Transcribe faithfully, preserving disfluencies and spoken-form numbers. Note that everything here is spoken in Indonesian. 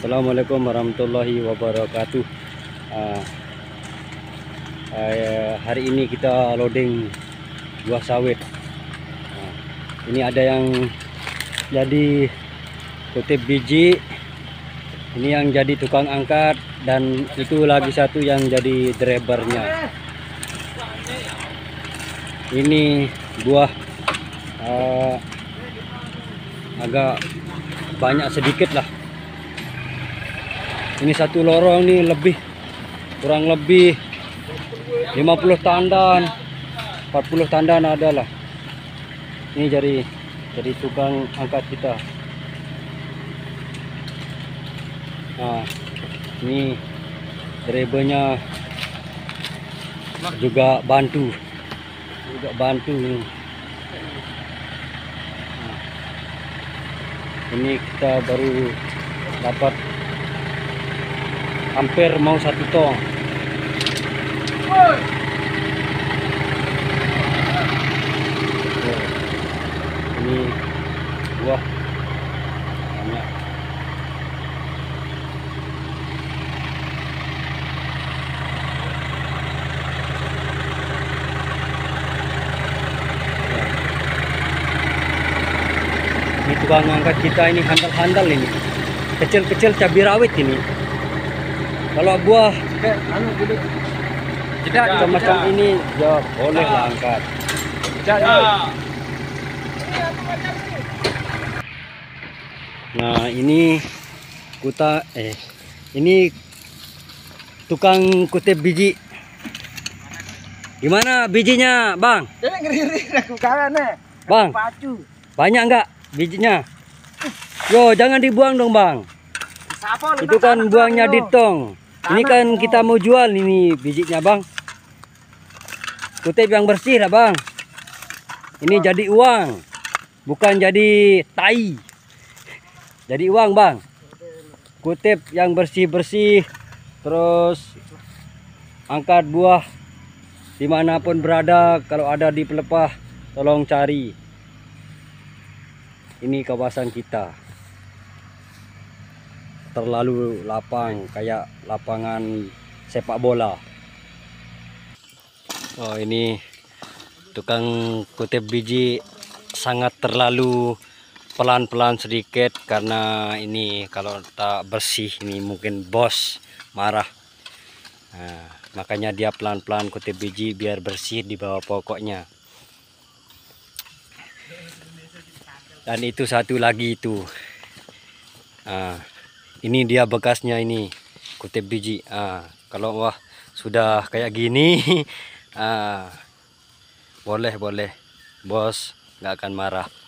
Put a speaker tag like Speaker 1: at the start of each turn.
Speaker 1: Assalamualaikum warahmatullahi wabarakatuh. Uh, uh, hari ini kita loading buah sawit. Uh, ini ada yang jadi kutip biji, ini yang jadi tukang angkat, dan itu lagi satu yang jadi drivernya. Ini buah uh, agak banyak sedikit lah. Ini satu lorong nih lebih kurang lebih lima puluh tandan, empat puluh tandan ada lah. Ini jadi jadi tukang angkat kita. Nah, ini drivernya juga bantu, juga bantu nih. Nah, ini kita baru dapat hampir mau satu tong. Ini buah banyak. Ini tukang angkat kita ini handal-handal ini. Kecil-kecil cabai rawit ini. Kalau buah
Speaker 2: anu gede.
Speaker 1: tidak macam ini ya boleh lah angkat. Nah, ini kuta eh ini tukang kutip biji. Gimana bijinya, Bang?
Speaker 2: Dia ngeri-ngeri aku kalah nih.
Speaker 1: Bang,
Speaker 2: Pacu.
Speaker 1: banyak nggak bijinya? Yo, jangan dibuang dong, Bang.
Speaker 2: Siapa,
Speaker 1: Itu kan buangnya di tong. Ini kan kita mau jual ini bijinya, Bang. Kutip yang bersih lah, Bang. Ini jadi uang, bukan jadi tai. Jadi uang, Bang. Kutip yang bersih-bersih, terus angkat buah dimanapun berada. Kalau ada di pelepah, tolong cari. Ini kawasan kita terlalu lapang, kayak lapangan sepak bola. Oh, ini tukang kutip biji sangat terlalu pelan-pelan sedikit, karena ini kalau tak bersih ini mungkin bos marah. Nah, makanya dia pelan-pelan kutip biji biar bersih di bawah pokoknya. Dan itu satu lagi itu. Nah, ini dia bekasnya ini kutip biji. Ah, kalau wah sudah kayak gini, ah, boleh boleh, bos nggak akan marah.